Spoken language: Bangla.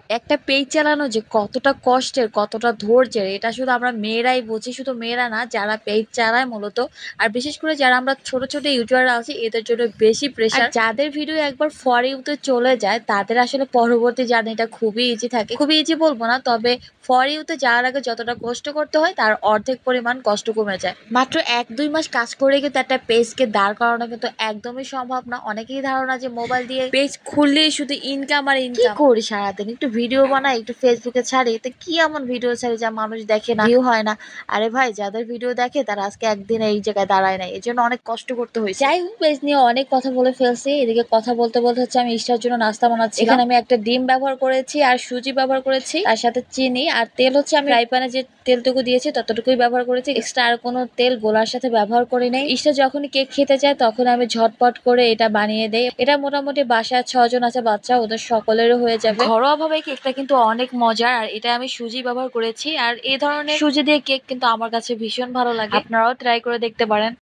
একটা পেজ চালানো যে কতটা কষ্টের, কতটা ধৈর্যের, এটা শুধু আমরা মেয়েরাই বুঝি। শুধু মেয়েরা না, যারা পেজ চালায় মূলত, আর বিশেষ করে যারা আমরা ছোট ছোট ইউটিউবার আছি, এদের জন্য বেশি প্রেশার। যাদের ভিডিও একবার ফর ইউতে চলে যায়, তাদের আসলে পরবর্তী জার্নিটা খুবই ইজি থাকে। খুবই ইজি বলবো না, তবে ফর ইউতে যাওয়ার আগে যতটা কষ্ট করতে হয় তার অর্ধেক পরিমাণ কষ্ট কমে যায়। মাত্র 1-2 মাস কাজ করে কিন্তু একটা পেজকে দাঁড় করানো কিন্তু একদমই সম্ভব না। অনেকেই ধারণা যে মোবাইল দিয়ে পেজ খুললেই শুধু ইনকাম আর ইনকাম। কি করি সারাদিন? একটু ভিডিও বানাই, একটু ফেসবুকে ছাড়ি, তো কি এমন ভিডিও ছাড়ি যা মানুষ দেখে না, ভিউ হয় না? আরে ভাই, যাদের ভিডিও দেখে তারা আজকে একদিন এই জায়গায় দাঁড়ায় নাই, এর জন্য অনেক কষ্ট করতে হয়েছে। যাই হোক, পেজ নিয়ে অনেক কথা বলে ফেলছি। এদিকে কথা বলতে বলতে হচ্ছে আমি ইস্টার জন্য নাস্তা বানাচ্ছি। এখানে আমি একটা ডিম ব্যবহার করেছি আর সুজি ব্যবহার করেছি, তার সাথে চিনি আর তেল হচ্ছে আমি ফ্রাই প্যানে যে তেলটুকু দিয়েছি ততটুকুই ব্যবহার করেছি। এক্সট্রা আর কোনো তেল গোলার সাথে ব্যবহার করি নাই। ইস্টার যখনই কেক খেতে যায় তখন আমি ঝটপট করে এটা বানিয়ে দেই। এটা মোটামুটি বাসায় 6 জন আছে বাচ্চা, ওদের সকলেরও হয়ে যাবে। ঘরোয়া ভাবে কেকটা কিন্তু অনেক মজার, আর এটা আমি সুজি ব্যবহার করেছি। আর এই ধরনের সুজি দিয়ে কেক কিন্তু আমার কাছে ভীষণ ভালো লাগে, আপনারাও ট্রাই করে দেখতে পারেন।